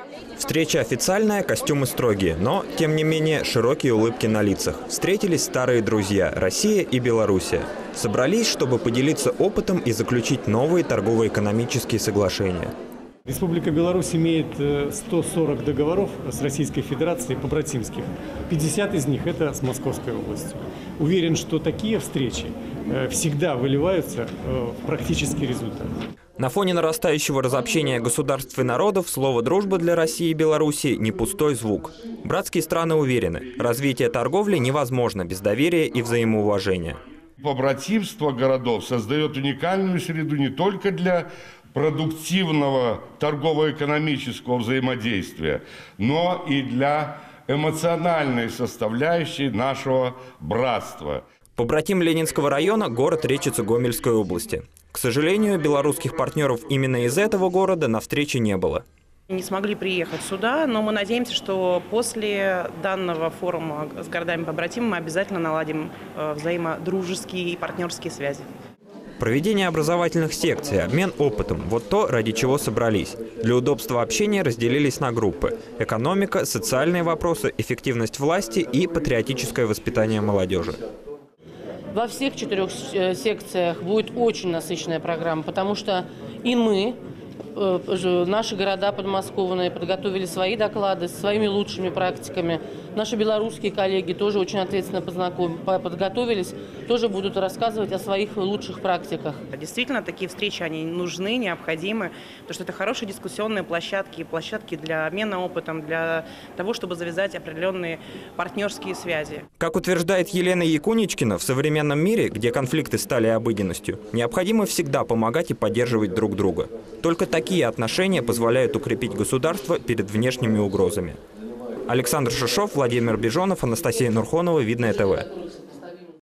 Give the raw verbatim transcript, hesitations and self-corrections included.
Встреча официальная, костюмы строгие, но, тем не менее, широкие улыбки на лицах. Встретились старые друзья – Россия и Белоруссия. Собрались, чтобы поделиться опытом и заключить новые торгово-экономические соглашения. Республика Беларусь имеет сто сорок договоров с Российской Федерацией побратимских. пятьдесят из них – это с Московской областью. Уверен, что такие встречи всегда выливаются в практический результат. На фоне нарастающего разобщения государств и народов слово «дружба» для России и Белоруссии – не пустой звук. Братские страны уверены, развитие торговли невозможно без доверия и взаимоуважения. Побратимство городов создает уникальную среду не только для продуктивного торгово-экономического взаимодействия, но и для эмоциональной составляющей нашего братства. Побратим Ленинского района – город Речица Гомельской области. К сожалению, белорусских партнеров именно из этого города на встрече не было. Не смогли приехать сюда, но мы надеемся, что после данного форума с городами-побратимами мы обязательно наладим взаимодружеские и партнерские связи. Проведение образовательных секций, обмен опытом – вот то, ради чего собрались. Для удобства общения разделились на группы – экономика, социальные вопросы, эффективность власти и патриотическое воспитание молодежи. Во всех четырех секциях будет очень насыщенная программа, потому что и мы, наши города подмосковные, подготовили свои доклады с своими лучшими практиками. Наши белорусские коллеги тоже очень ответственно подготовились, тоже будут рассказывать о своих лучших практиках. Действительно, такие встречи, они нужны, необходимы, потому что это хорошие дискуссионные площадки, площадки для обмена опытом, для того, чтобы завязать определенные партнерские связи. Как утверждает Елена Якуничкина, в современном мире, где конфликты стали обыденностью, необходимо всегда помогать и поддерживать друг друга. Только такие отношения позволяют укрепить государство перед внешними угрозами. Александр Шишов, Владимир Бежонов, Анастасия Нурхонова, Видное ТВ.